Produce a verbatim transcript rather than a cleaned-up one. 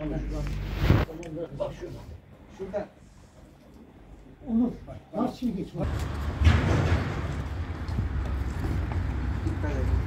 Bak şurada. Şurada. Olur. Nasıl geç var? Dikkat edin.